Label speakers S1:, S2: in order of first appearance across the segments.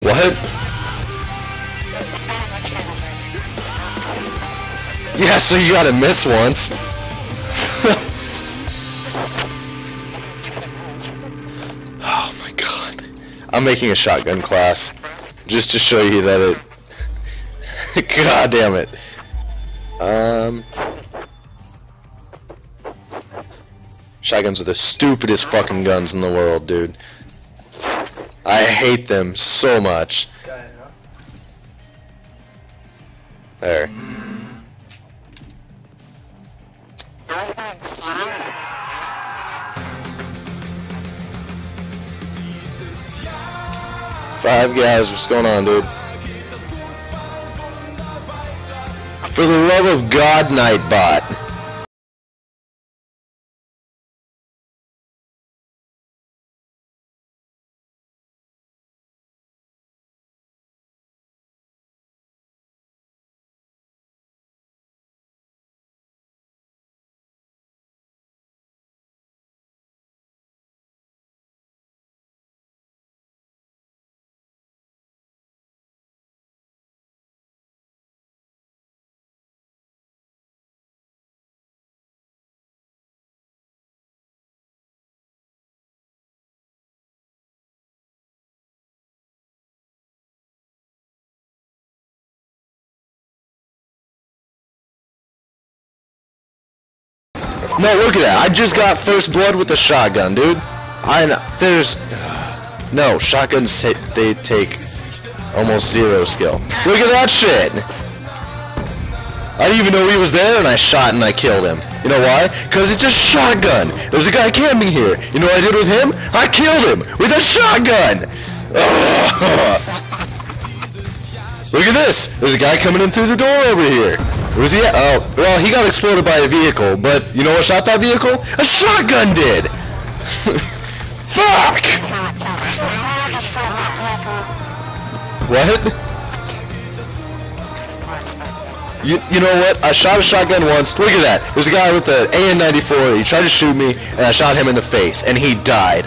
S1: What? Yeah, so you gotta miss once. Oh my god. I'm making a shotgun class. Just to show you that it... God damn it. Shotguns are the stupidest fucking guns in the world, dude. I hate them so much. There. Five guys, what's going on, dude? For the love of God, Nightbot. No, look at that. I just got first blood with a shotgun, dude. There's... No, shotguns, they take almost zero skill. Look at that shit! I didn't even know he was there, and I shot and I killed him. You know why? Because it's a shotgun! There's a guy camping here. You know what I did with him? I killed him with a shotgun! Look at this! There's a guy coming in through the door over here. Where's he at? Oh, well, he got exploded by a vehicle, but you know what shot that vehicle? A shotgun did! Fuck! What? You know what? I shot a shotgun once. Look at that. There's a guy with an AN-94. He tried to shoot me, and I shot him in the face, and he died.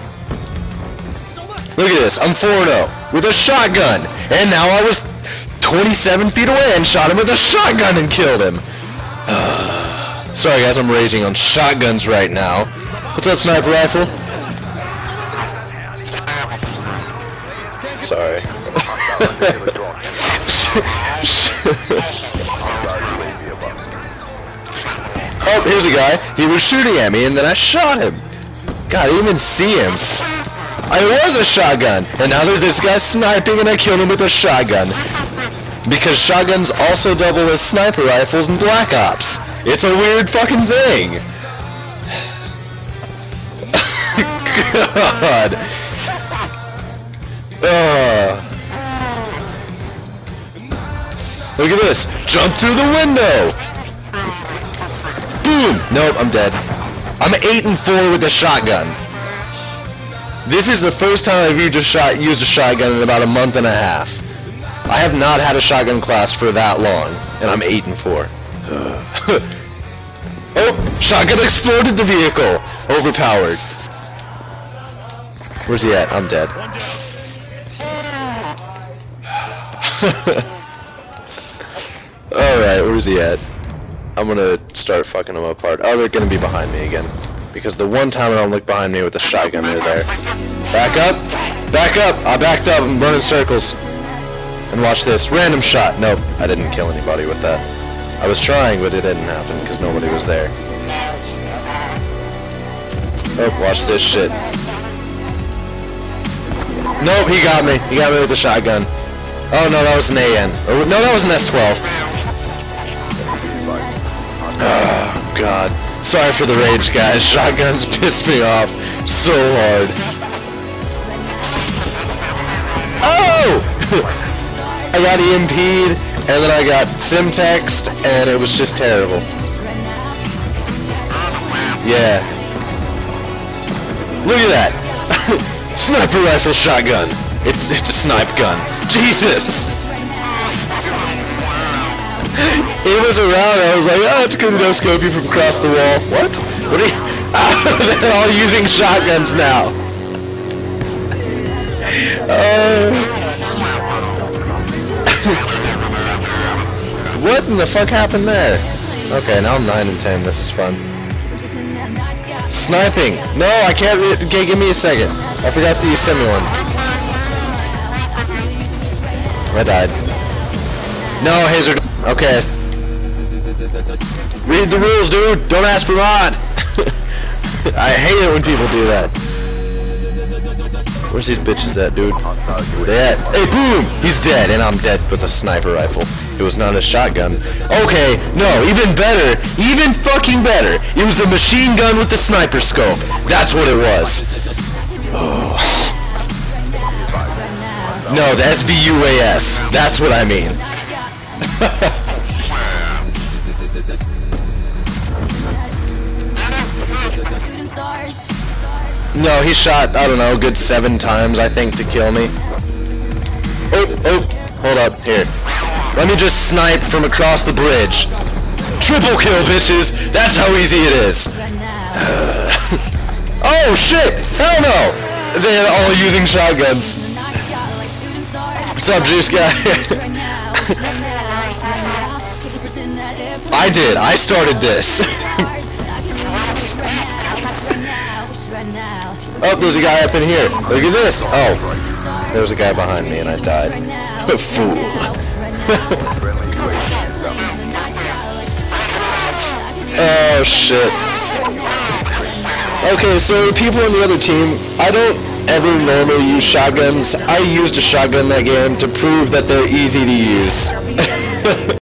S1: Look at this. I'm 4-0 with a shotgun, and now I was 27 feet away and shot him with a shotgun and killed him. Sorry guys, I'm raging on shotguns right now. What's up, sniper rifle? Sorry. Oh, here's a guy. He was shooting at me and then I shot him. God, I didn't even see him. I was a shotgun, and now there's this guy sniping and I killed him with a shotgun. Because shotguns also double as sniper rifles in Black Ops. It's a weird fucking thing. God. Look at this. Jump through the window. Boom. Nope, I'm dead. I'm 8-4 with a shotgun. This is the first time I've used a shotgun in about a month and a half. I have not had a shotgun class for that long, and I'm 8-4. Oh, shotgun exploded the vehicle. Overpowered. Where's he at? I'm dead. Alright, where's he at? I'm gonna start fucking him apart. Oh, they're gonna be behind me again. Because the one time I don't look behind me with a shotgun, they're there. Back up! Back up! I backed up. I'm running circles. And watch this. Random shot. Nope, I didn't kill anybody with that. I was trying, but it didn't happen because nobody was there. Oh, watch this shit. Nope, he got me. He got me with a shotgun. Oh no, that was an AN. Or, no, that was an S12. Oh, God. Sorry for the rage, guys. Shotguns pissed me off so hard. Oh! I got EMP'd, and then I got Simtexed, and it was just terrible. Yeah. Look at that! Sniper rifle shotgun! It's a snipe gun. Jesus! It was around, I was like, oh, it's gonna no-scope you from across the wall. What? What are you... Oh, they're all using shotguns now. Oh... What in the fuck happened there? Okay, now I'm 9 and 10. This is fun. Sniping! No, I can't. Okay, give me a second. I forgot to send me one. I died. No, Hazard. Okay. Read the rules, dude. Don't ask for mod. I hate it when people do that. Where's these bitches at, dude? Where they at? Hey, boom! He's dead, and I'm dead with a sniper rifle. It was not a shotgun. Okay, no, even better. Even fucking better. It was the machine gun with the sniper scope. That's what it was. Oh. No, the SVUAS. That's what I mean. No, he shot, I don't know, a good 7 times, I think, to kill me. Oh, hold up, here. Let me just snipe from across the bridge. Triple kill, bitches! That's how easy it is. Oh, shit! Hell no! They're all using shotguns. What's up, Juice Guy? I did. I started this. Oh, there's a guy up in here. Look at this. Oh, there's a guy behind me and I died. Fool. Oh, shit. Okay, so people on the other team, I don't ever normally use shotguns. I used a shotgun that game to prove that they're easy to use.